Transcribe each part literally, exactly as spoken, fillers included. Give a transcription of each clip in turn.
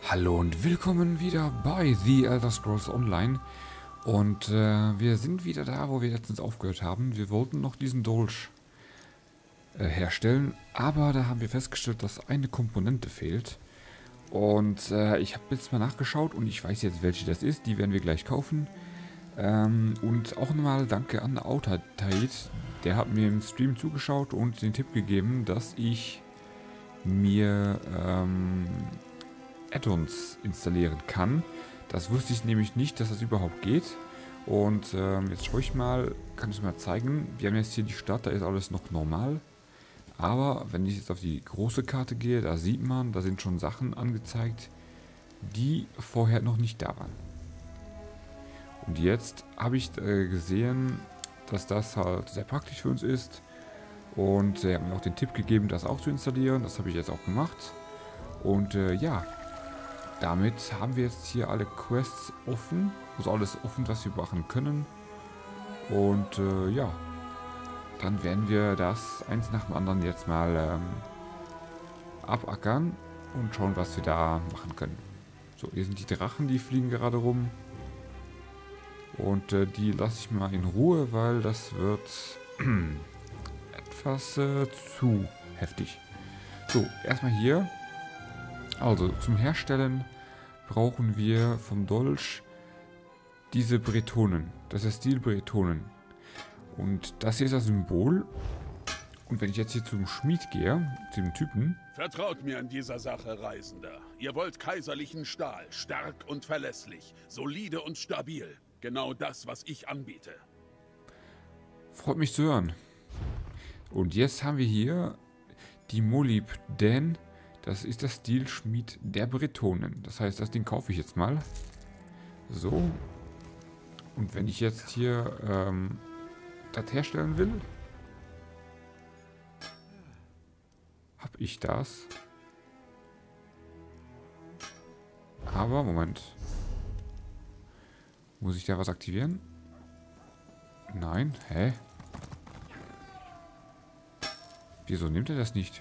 Hallo und willkommen wieder bei The Elder Scrolls Online. Und äh, wir sind wieder da, wo wir letztens aufgehört haben. Wir wollten noch diesen Dolch äh, herstellen, aber da haben wir festgestellt, dass eine Komponente fehlt. Und äh, ich habe jetzt mal nachgeschaut und ich weiß jetzt, welche das ist. Die werden wir gleich kaufen. Ähm, und auch nochmal danke an Autartait. Der hat mir im Stream zugeschaut und den Tipp gegeben, dass ich mir ähm, Add-ons installieren kann. Das wusste ich nämlich nicht, dass das überhaupt geht. Und ähm, jetzt schaue ich mal, kann ich es mal zeigen. Wir haben jetzt hier die Stadt, da ist alles noch normal. Aber wenn ich jetzt auf die große Karte gehe, da sieht man, da sind schon Sachen angezeigt, die vorher noch nicht da waren. Und jetzt habe ich äh, gesehen, dass das halt sehr praktisch für uns ist. Und er hat mir auch den Tipp gegeben, das auch zu installieren. Das habe ich jetzt auch gemacht. Und äh, ja, damit haben wir jetzt hier alle Quests offen. Also alles offen, was wir machen können. Und äh, ja, dann werden wir das eins nach dem anderen jetzt mal ähm, abackern und schauen, was wir da machen können. So, hier sind die Drachen, die fliegen gerade rum. Und äh, die lasse ich mal in Ruhe, weil das wird etwas äh, zu heftig. So, erstmal hier. Also, zum Herstellen brauchen wir vom Dolch diese Bretonen. Das ist Stil Bretonen. Und das hier ist das Symbol. Und wenn ich jetzt hier zum Schmied gehe, zu dem Typen. Vertraut mir an dieser Sache, Reisender. Ihr wollt kaiserlichen Stahl, stark und verlässlich, solide und stabil. Genau das, was ich anbiete. Freut mich zu hören. Und jetzt haben wir hier die Molybdän. Das ist das Stilschmied der Bretonen. Das heißt, das Ding kaufe ich jetzt mal. So. Und wenn ich jetzt hier ähm, das herstellen will, habe ich das. Aber, Moment. Muss ich da was aktivieren? Nein. Hä? Wieso nimmt er das nicht?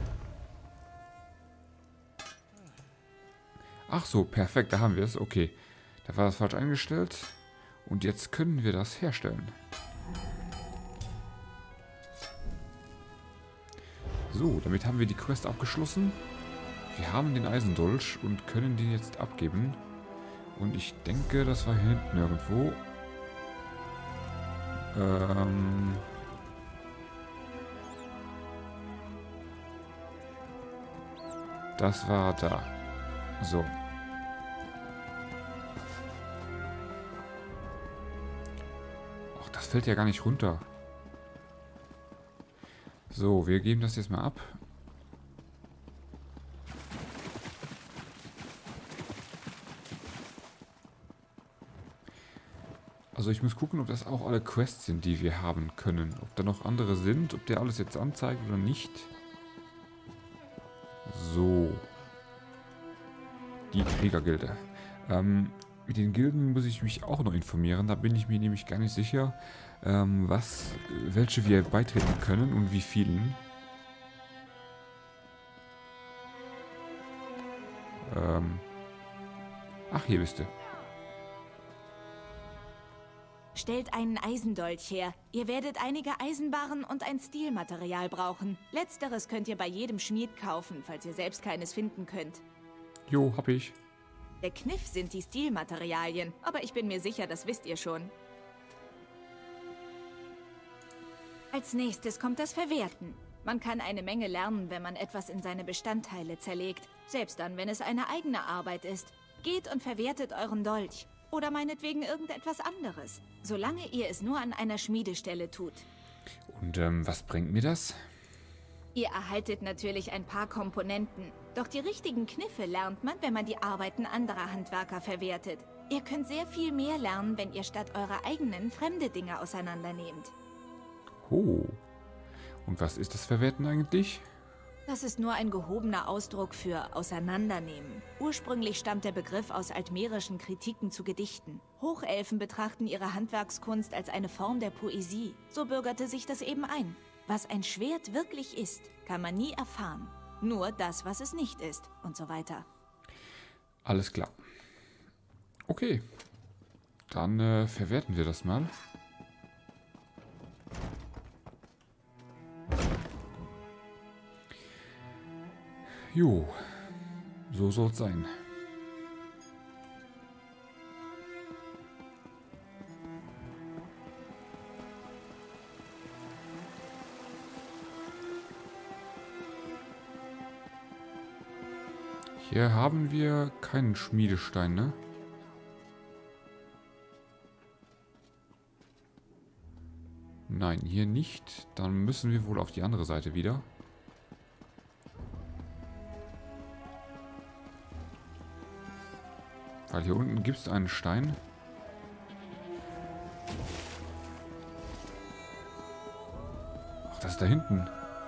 Ach so, perfekt, da haben wir es. Okay, da war das falsch eingestellt. Und jetzt können wir das herstellen. So, damit haben wir die Quest abgeschlossen. Wir haben den Eisendolch und können den jetzt abgeben. Und ich denke, das war hier hinten irgendwo. Ähm... Das war da. So. Ach, das fällt ja gar nicht runter. So, wir geben das jetzt mal ab. Also ich muss gucken, ob das auch alle Quests sind, die wir haben können. Ob da noch andere sind, ob der alles jetzt anzeigt oder nicht. So. Die Kriegergilde. Ähm, mit den Gilden muss ich mich auch noch informieren. Da bin ich mir nämlich gar nicht sicher, ähm, was, welche wir beitreten können und wie vielen. Ähm. Ach, hier bist du. Stellt einen Eisendolch her. Ihr werdet einige Eisenbarren und ein Stilmaterial brauchen. Letzteres könnt ihr bei jedem Schmied kaufen, falls ihr selbst keines finden könnt. Jo, hab ich. Der Kniff sind die Stilmaterialien, aber ich bin mir sicher, das wisst ihr schon. Als nächstes kommt das Verwerten. Man kann eine Menge lernen, wenn man etwas in seine Bestandteile zerlegt. Selbst dann, wenn es eine eigene Arbeit ist. Geht und verwertet euren Dolch. Oder meinetwegen irgendetwas anderes. Solange ihr es nur an einer Schmiedestelle tut. Und ähm, was bringt mir das? Ihr erhaltet natürlich ein paar Komponenten. Doch die richtigen Kniffe lernt man, wenn man die Arbeiten anderer Handwerker verwertet. Ihr könnt sehr viel mehr lernen, wenn ihr statt eurer eigenen fremde Dinge auseinandernehmt. Oh. Und was ist das Verwerten eigentlich? Das ist nur ein gehobener Ausdruck für auseinandernehmen. Ursprünglich stammt der Begriff aus altmerischen Kritiken zu Gedichten. Hochelfen betrachten ihre Handwerkskunst als eine Form der Poesie. So bürgerte sich das eben ein. Was ein Schwert wirklich ist, kann man nie erfahren. Nur das, was es nicht ist und so weiter. Alles klar. Okay. Dann äh, verwerten wir das mal. Jo. So soll es sein. Hier haben wir keinen Schmiedestein, ne? Nein, hier nicht. Dann müssen wir wohl auf die andere Seite wieder. Weil hier unten gibt es einen Stein. Ach, das ist da hinten.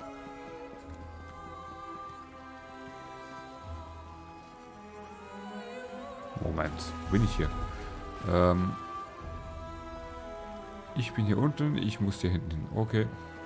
Moment, wo bin ich hier? Ähm, ich bin hier unten, ich muss hier hinten hin. Okay.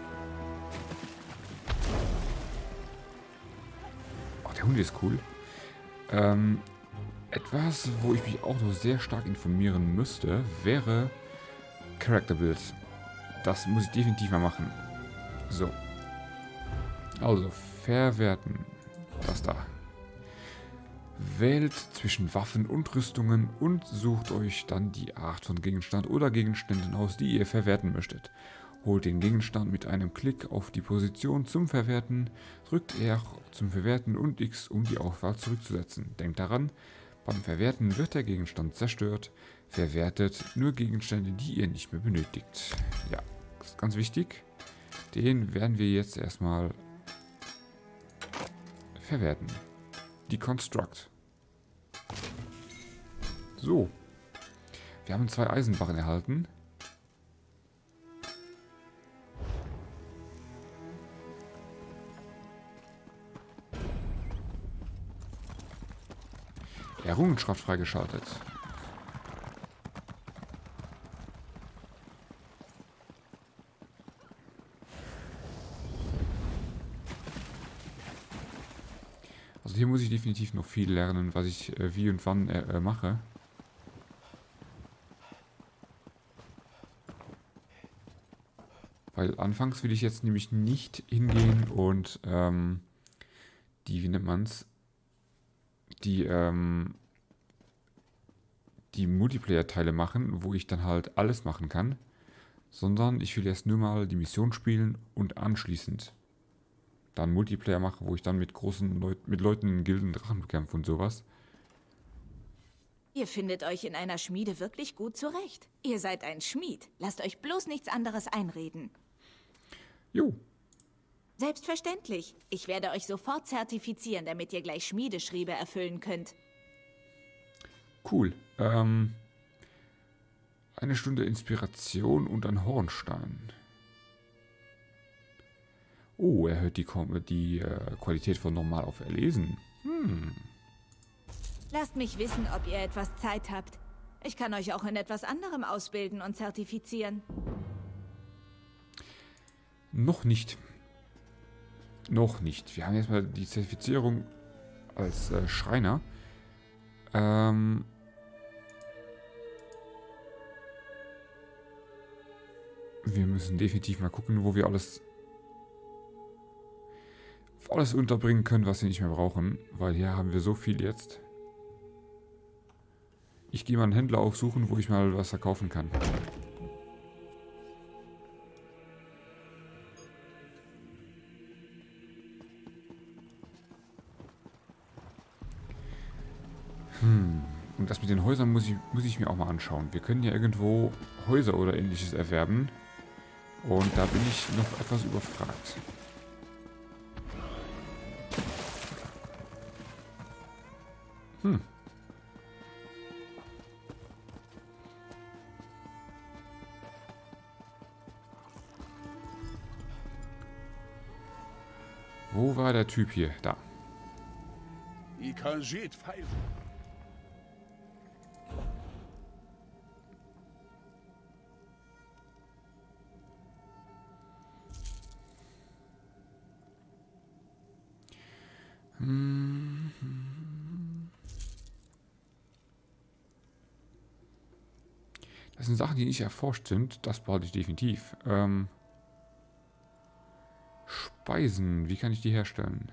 Ach, der Hund ist cool. Ähm, etwas, wo ich mich auch noch sehr stark informieren müsste, wäre Character Builds. Das muss ich definitiv mal machen. So. Also, verwerten. Das da. Wählt zwischen Waffen und Rüstungen und sucht euch dann die Art von Gegenstand oder Gegenständen aus, die ihr verwerten möchtet. Holt den Gegenstand mit einem Klick auf die Position zum Verwerten, drückt R zum Verwerten und X, um die Auswahl zurückzusetzen. Denkt daran, beim Verwerten wird der Gegenstand zerstört. Verwertet nur Gegenstände, die ihr nicht mehr benötigt. Ja, das ist ganz wichtig. Den werden wir jetzt erstmal verwerten. Deconstruct. So. Wir haben zwei Eisenbarren erhalten. Errungenschaft freigeschaltet. Also hier muss ich definitiv noch viel lernen, was ich äh, wie und wann äh, mache. Weil anfangs will ich jetzt nämlich nicht hingehen und ähm, die, wie nennt man's, die, ähm, die Multiplayer-Teile machen, wo ich dann halt alles machen kann, sondern ich will erst nur mal die Mission spielen und anschließend dann Multiplayer mache, wo ich dann mit großen Leut mit Leuten in Gilden Drachen bekämpfe und sowas. Ihr findet euch in einer Schmiede wirklich gut zurecht. Ihr seid ein Schmied. Lasst euch bloß nichts anderes einreden. Jo. Selbstverständlich. Ich werde euch sofort zertifizieren, damit ihr gleich Schmiedeschriebe erfüllen könnt. Cool. Ähm, eine Stunde Inspiration und ein Hornstein. Oh, erhöht die, die äh, Qualität von normal auf erlesen. Hm. Lasst mich wissen, ob ihr etwas Zeit habt. Ich kann euch auch in etwas anderem ausbilden und zertifizieren. Noch nicht. Noch nicht. Wir haben jetzt mal die Zertifizierung als äh, Schreiner. Ähm... Wir müssen definitiv mal gucken, wo wir alles alles unterbringen können, was wir nicht mehr brauchen, weil hier haben wir so viel jetzt. Ich gehe mal einen Händler aufsuchen, wo ich mal was verkaufen kann. Hm. Und das mit den Häusern muss ich, muss ich mir auch mal anschauen. Wir können ja irgendwo Häuser oder ähnliches erwerben. Und da bin ich noch etwas überfragt. Hm. Wo war der Typ hier? Da. Das sind Sachen, die nicht erforscht sind. Das behalte ich definitiv. Ähm, Speisen, wie kann ich die herstellen?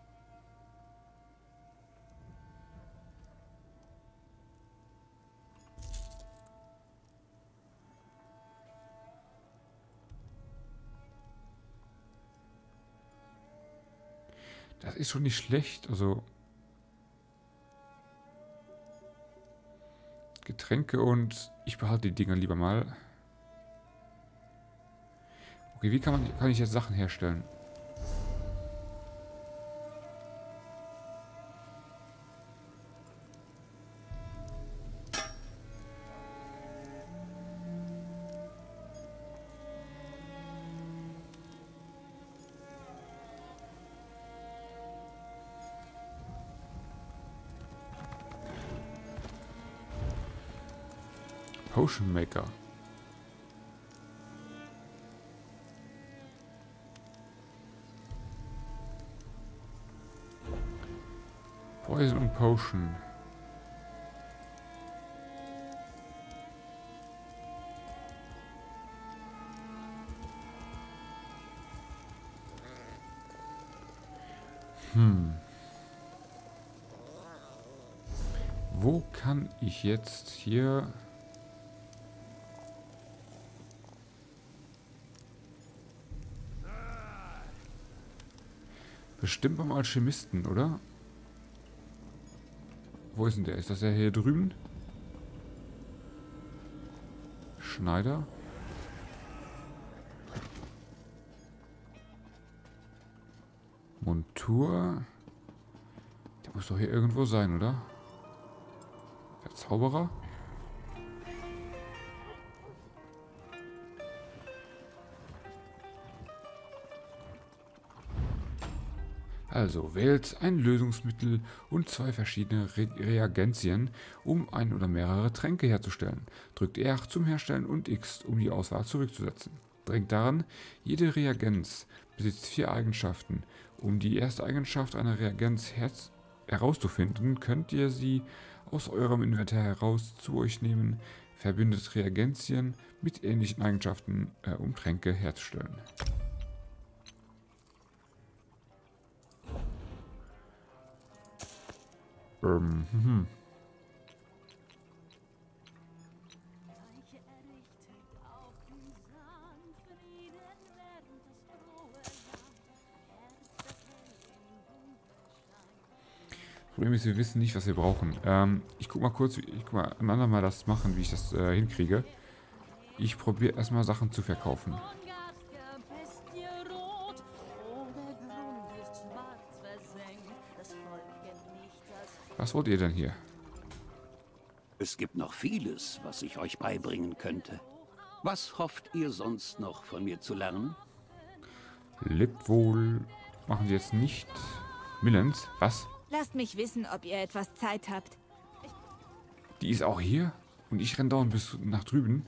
Das ist schon nicht schlecht. Also Getränke und ich behalte die Dinger lieber mal. Okay, wie kann man kann ich jetzt Sachen herstellen? Potion Maker. Poison und Potion. Hm. Wo kann ich jetzt hier... Bestimmt beim Alchemisten, oder? Wo ist denn der? Ist das der hier drüben? Schneider? Montur? Der muss doch hier irgendwo sein, oder? Der Zauberer? Also wählt ein Lösungsmittel und zwei verschiedene Re Reagenzien, um ein oder mehrere Tränke herzustellen. Drückt R zum Herstellen und X, um die Auswahl zurückzusetzen. Denkt daran, jede Reagenz besitzt vier Eigenschaften. Um die erste Eigenschaft einer Reagenz herauszufinden, könnt ihr sie aus eurem Inventar heraus zu euch nehmen. Verbindet Reagenzien mit ähnlichen Eigenschaften, äh, um Tränke herzustellen. Ähm, hm. Problem ist, wir wissen nicht, was wir brauchen. Ähm, ich guck mal kurz, ich guck mal ein andermal das machen, wie ich das äh, hinkriege. Ich probiere erstmal Sachen zu verkaufen. Was wollt ihr denn hier? Es gibt noch vieles, was ich euch beibringen könnte. Was hofft ihr sonst noch von mir zu lernen? Lebt wohl. Machen Sie jetzt nicht. Millens, was? Lasst mich wissen, ob ihr etwas Zeit habt. Die ist auch hier? Und ich renne dauernd bis nach drüben?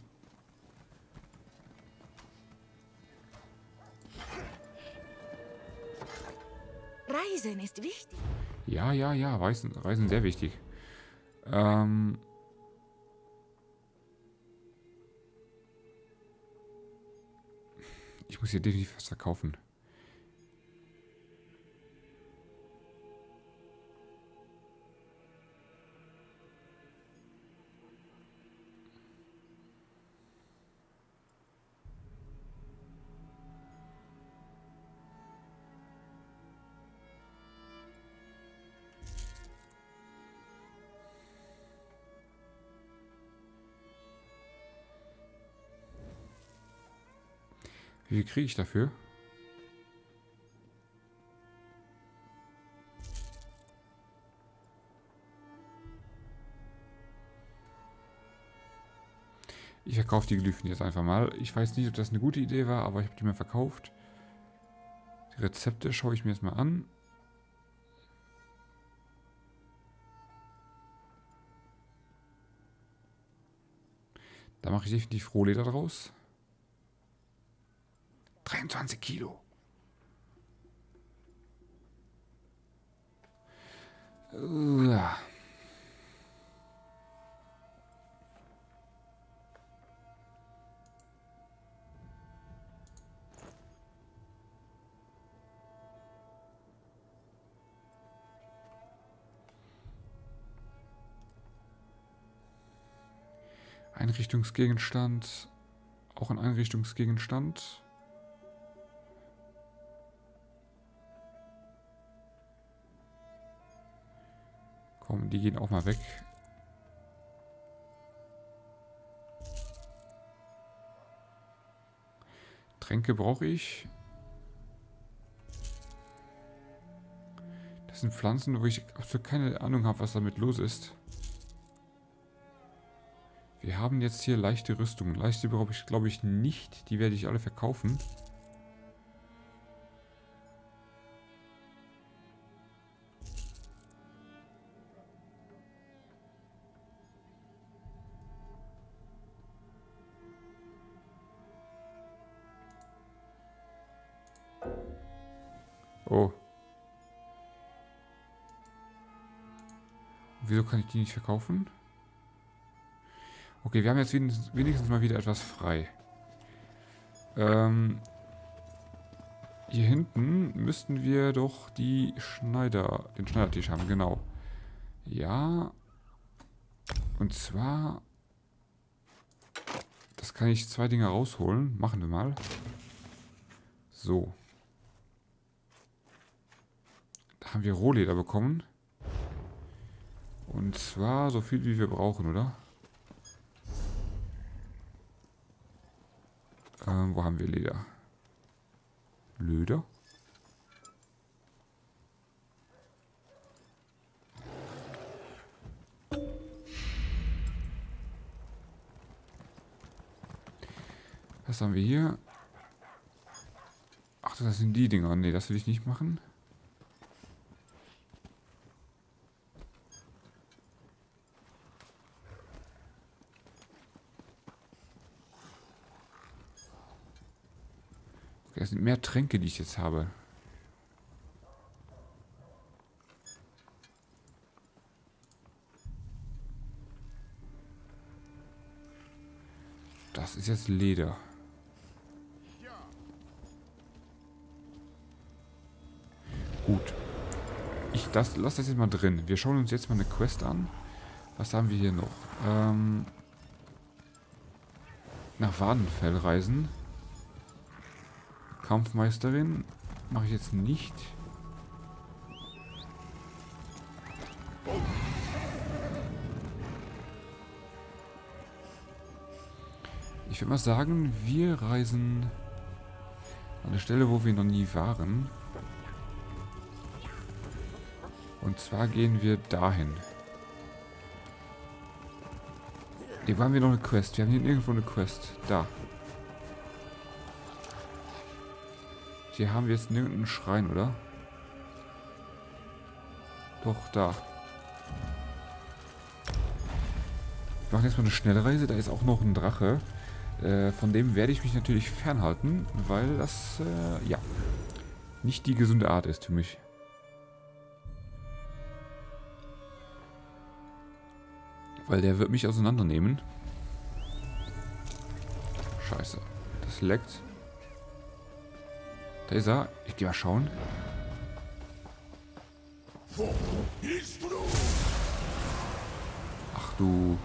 Reisen ist wichtig. Ja, ja, ja, Reisen, Reisen sehr wichtig. Ähm... Ich muss hier definitiv was verkaufen. Wie viel kriege ich dafür? Ich verkaufe die Glyphen jetzt einfach mal. Ich weiß nicht, ob das eine gute Idee war, aber ich habe die mal verkauft. Die Rezepte schaue ich mir jetzt mal an. Da mache ich definitiv Rohleder draus. dreiundzwanzig Kilo. Ja. Einrichtungsgegenstand. Auch ein Einrichtungsgegenstand. Komm, die gehen auch mal weg. Tränke brauche ich. Das sind Pflanzen, wo ich absolut keine Ahnung habe, was damit los ist. Wir haben jetzt hier leichte Rüstungen. Leichte brauche ich, glaube ich, nicht. Die werde ich alle verkaufen. Oh. Wieso kann ich die nicht verkaufen? Okay, wir haben jetzt wenigstens mal wieder etwas frei. Ähm, hier hinten müssten wir doch die Schneider, den Schneidertisch haben, genau. Ja. Und zwar, das kann ich zwei Dinge rausholen. Machen wir mal. So. Da haben wir Rohleder bekommen. Und zwar so viel, wie wir brauchen, oder? Ähm, wo haben wir Leder? Leder? Was haben wir hier? Ach, das sind die Dinger. Nee, das will ich nicht machen. Es sind mehr Tränke, die ich jetzt habe. Das ist jetzt Leder. Gut. Ich das, lass das jetzt mal drin. Wir schauen uns jetzt mal eine Quest an. Was haben wir hier noch? Ähm, nach Wadenfell reisen. Kampfmeisterin mache ich jetzt nicht. Ich würde mal sagen, wir reisen an eine Stelle, wo wir noch nie waren. Und zwar gehen wir dahin. Hier haben wir noch eine Quest. Wir haben hier irgendwo eine Quest. Da. Hier haben wir jetzt irgendeinen Schrein, oder? Doch, da. Wir machen jetzt mal eine Schnellreise. Da ist auch noch ein Drache. Äh, von dem werde ich mich natürlich fernhalten, weil das, äh, ja, nicht die gesunde Art ist für mich. Weil der wird mich auseinandernehmen. Scheiße. Das leckt. Da ist er. Ich gehe mal schauen. Ach du.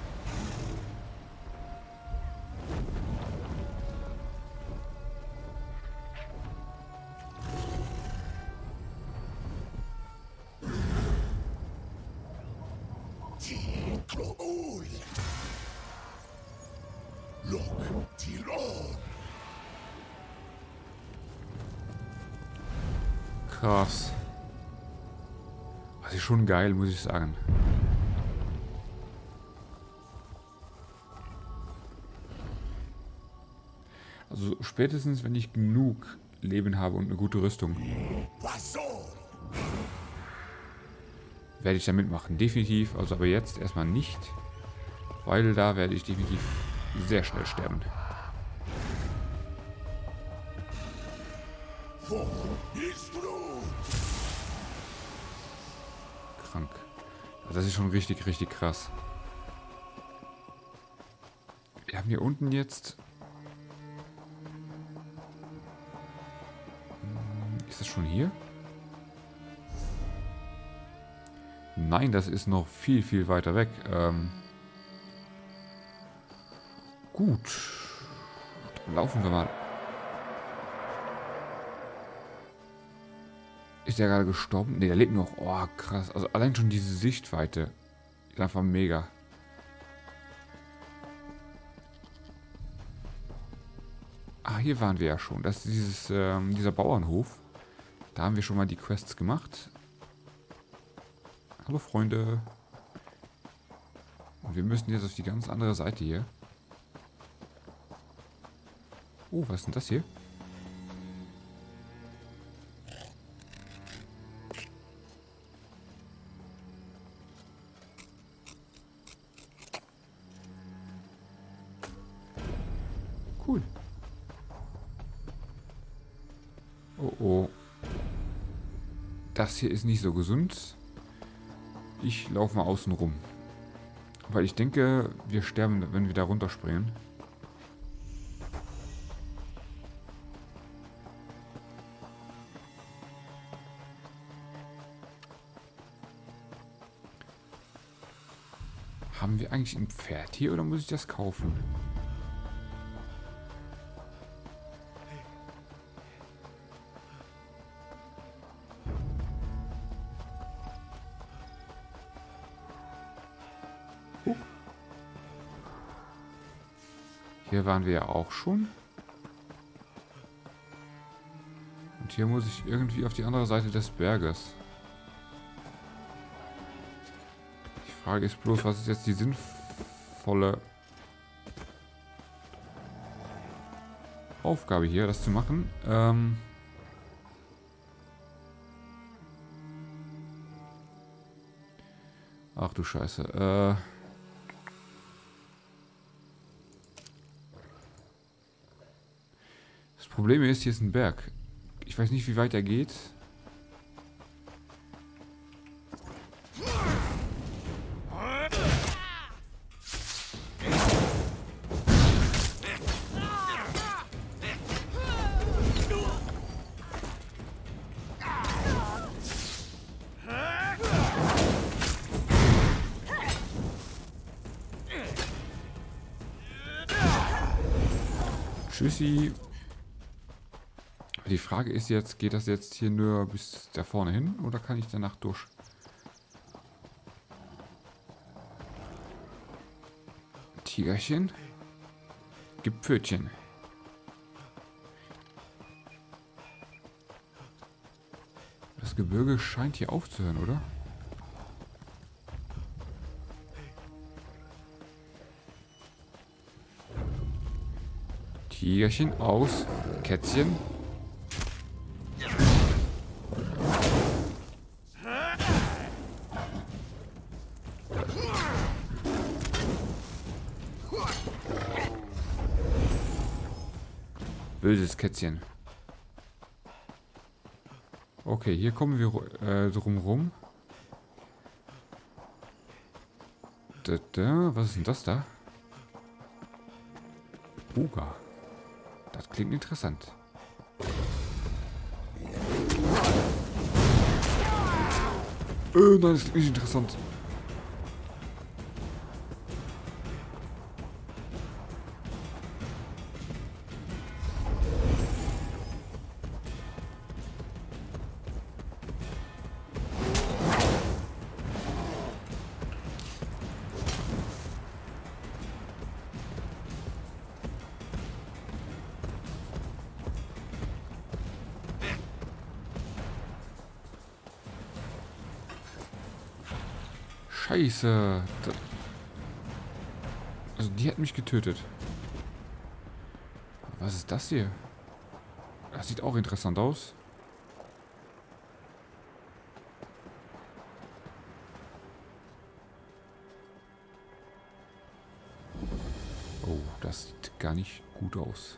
Krass. Das ist schon geil, muss ich sagen. Also spätestens, wenn ich genug Leben habe und eine gute Rüstung, werde ich da mitmachen. Definitiv. Also aber jetzt erstmal nicht. Weil da werde ich definitiv sehr schnell sterben. Krank. Also das ist schon richtig, richtig krass. Wir haben hier unten jetzt... Ist das schon hier? Nein, das ist noch viel, viel weiter weg. Ähm Gut. Dann laufen wir mal. Ist der gerade gestorben? Ne, der lebt noch. Oh, krass. Also allein schon diese Sichtweite ist einfach mega. Ah, hier waren wir ja schon. Das ist dieses, ähm, dieser Bauernhof. Da haben wir schon mal die Quests gemacht. Hallo Freunde. Und wir müssen jetzt auf die ganz andere Seite hier. Oh, was ist denn das hier? Cool. Oh oh. Das hier ist nicht so gesund. Ich laufe mal außen rum. Weil ich denke, wir sterben, wenn wir da runterspringen. Haben wir eigentlich ein Pferd hier oder muss ich das kaufen? Uh. Hier waren wir ja auch schon. Und hier muss ich irgendwie auf die andere Seite des Berges. Die Frage ist bloß, was ist jetzt die sinnvolle Aufgabe hier, das zu machen? Ähm Ach du Scheiße. Äh das Problem ist, hier ist ein Berg. Ich weiß nicht, wie weit er geht. Tschüssi. Die Frage ist jetzt, geht das jetzt hier nur bis da vorne hin oder kann ich danach durch? Tigerchen. Gib Pfötchen. Das Gebirge scheint hier aufzuhören, oder? Tigerchen aus. Kätzchen. Böses Kätzchen. Okay, hier kommen wir äh, drum rum. Da, da, was ist denn das da? Uga. Das klingt interessant. Äh, nein, das klingt nicht interessant. Scheiße. Das also die hat mich getötet. Was ist das hier? Das sieht auch interessant aus. Oh, das sieht gar nicht gut aus.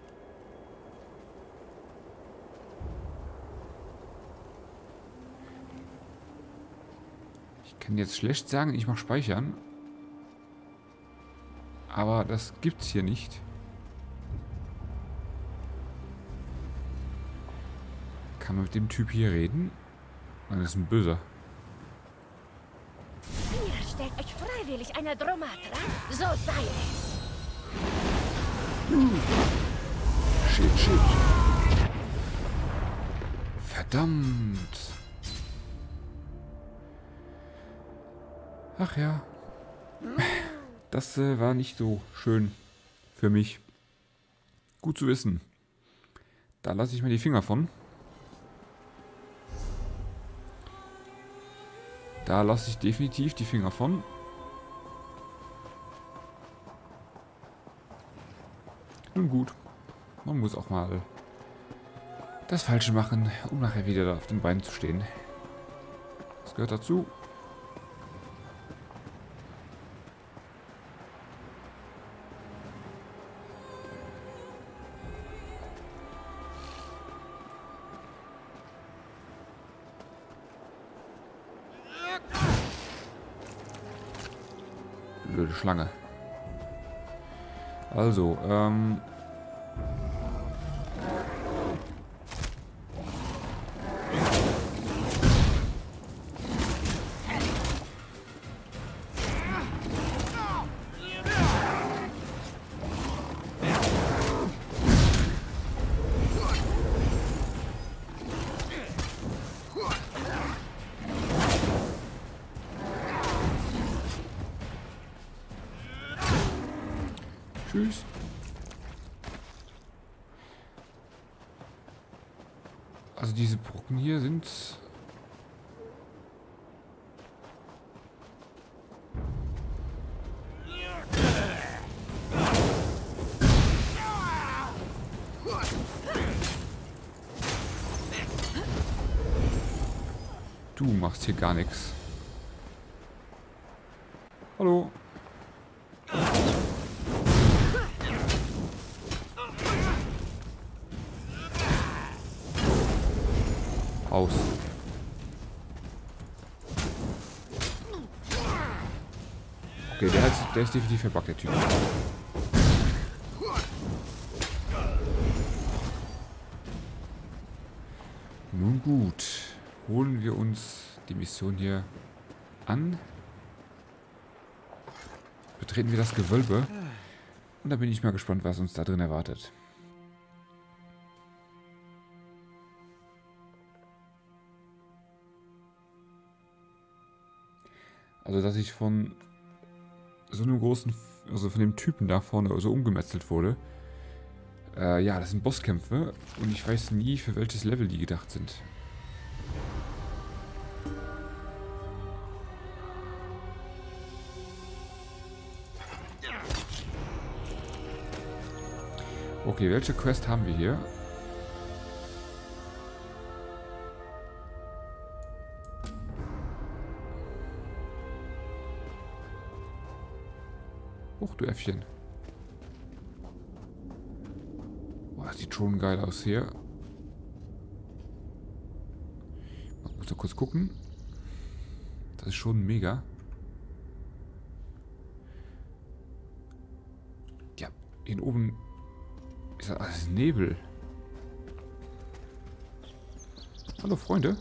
Ich kann jetzt schlecht sagen, ich mache Speichern. Aber das gibt's hier nicht. Kann man mit dem Typ hier reden? Das ist ein Böser. Ihr stellt euch freiwillig einer Dromatra? So sei es. Shit, shit. Verdammt. Ach ja. Das äh, war nicht so schön für mich. Gut zu wissen. Da lasse ich mir die Finger von. Da lasse ich definitiv die Finger von. Nun gut. Man muss auch mal das Falsche machen, um nachher wieder auf den Beinen zu stehen. Das gehört dazu. Blöde Schlange. Also, ähm... Tschüss. Also diese Brocken hier sind... Du machst hier gar nichts. Hallo. Aus. Okay, der ist, der ist definitiv verbuggt, der Typ. Nun gut. Holen wir uns die Mission hier an. Betreten wir das Gewölbe. Und da bin ich mal gespannt, was uns da drin erwartet. Also, dass ich von so einem großen, also von dem Typen da vorne so umgemetzelt wurde. Äh, ja, das sind Bosskämpfe und ich weiß nie, für welches Level die gedacht sind. Okay, welche Quest haben wir hier? Huch, du Äffchen. Boah, das sieht schon geil aus hier. Man muss noch kurz gucken. Das ist schon mega. Ja, hier oben ist das alles Nebel. Hallo, Freunde.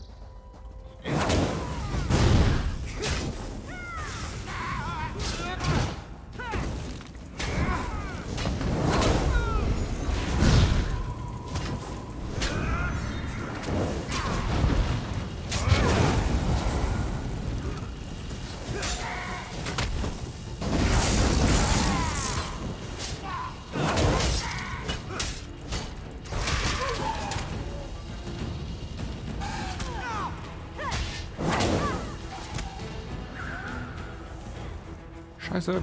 Scheiße.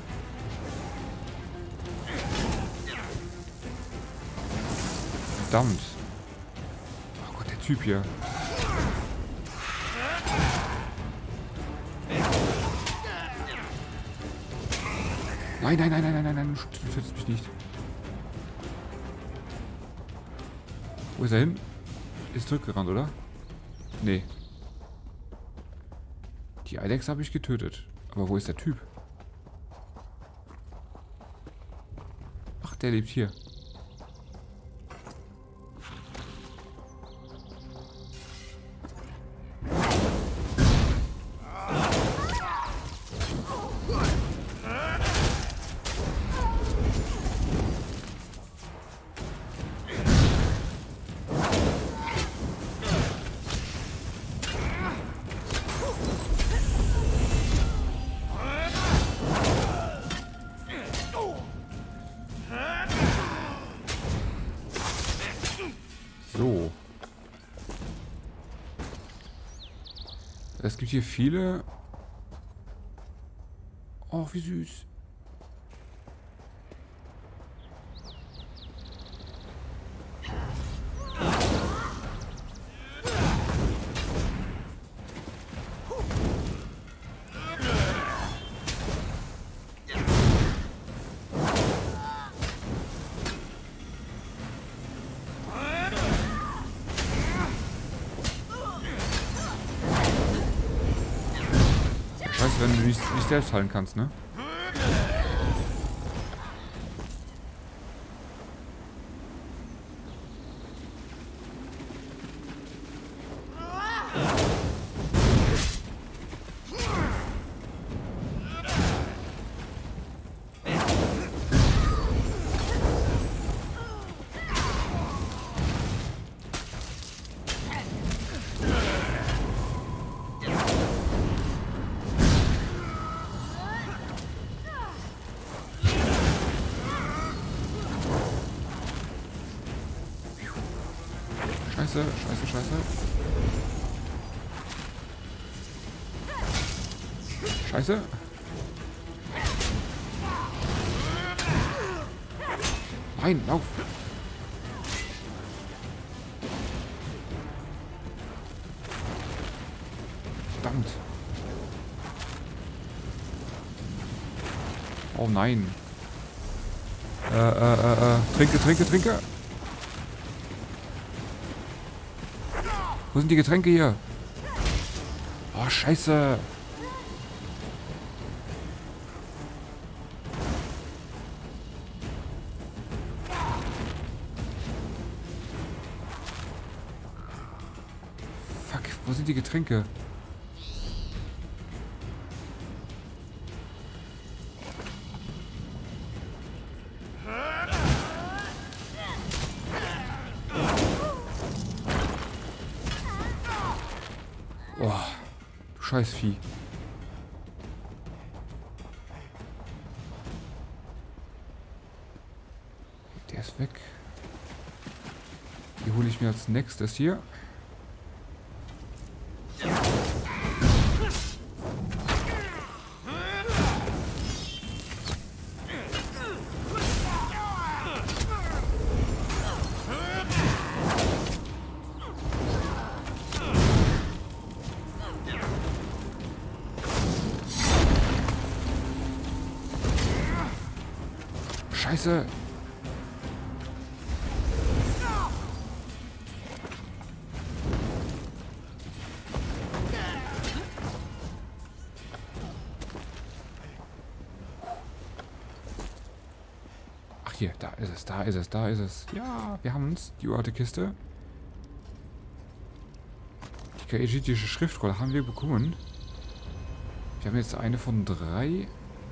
Verdammt. Oh Gott, der Typ hier. Nein, nein, nein, nein, nein, nein, nein, du tötest mich nicht. Wo ist er hin? Ist zurückgerannt, oder? Nee. Die Eidechse habe ich getötet. Aber wo ist der Typ? Ach, der lebt hier. Es gibt hier viele... Oh, wie süß. Scheiße, wenn du nicht, nicht selbst fallen kannst, ne? Scheiße, scheiße, scheiße. Scheiße. Nein, lauf. Verdammt. Oh nein. Äh, äh, äh, äh. Trinke, trinke, trinke. Wo sind die Getränke hier? Oh, scheiße. Fuck, wo sind die Getränke? Oh, du Scheißvieh. Der ist weg. Die hole ich mir als nächstes hier. Scheiße. Ach hier, da ist es, da ist es, da ist es. Ja, wir haben uns die alte Kiste. Die kaegitische Schriftrolle haben wir bekommen. Wir haben jetzt eine von drei.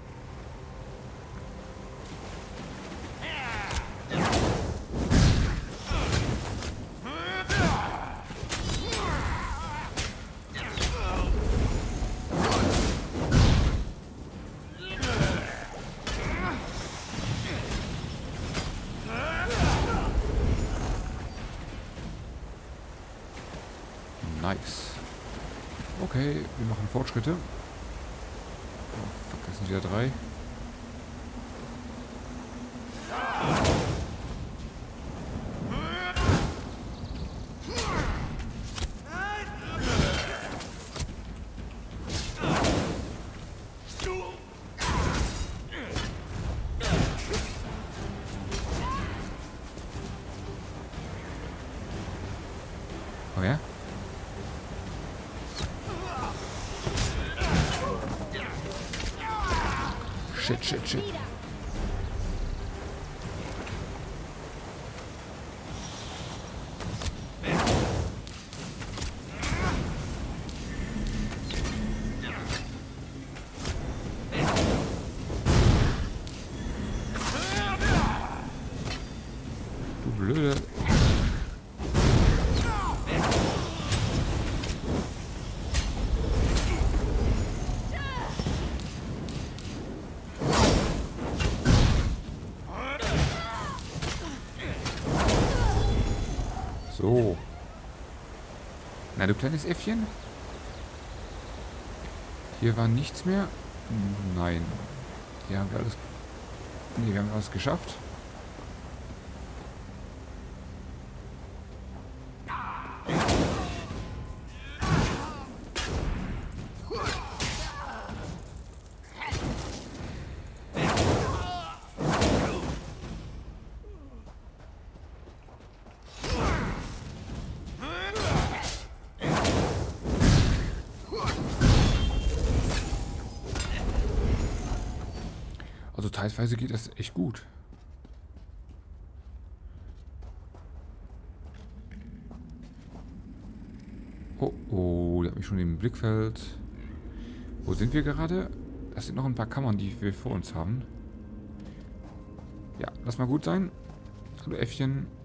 Nice. Okay, wir machen Fortschritte. Oh, fuck, das sind wieder drei. Oh ja? Shit, shit, shit. Du blöde. So. Na, du kleines Äffchen. Hier war nichts mehr. Nein. Hier haben wir alles... Ne, wir haben alles geschafft. Also teilweise geht das echt gut. Oh, oh, der hat mich schon im Blickfeld. Wo sind wir gerade? Das sind noch ein paar Kammern, die wir vor uns haben. Ja, lass mal gut sein. Hallo Äffchen.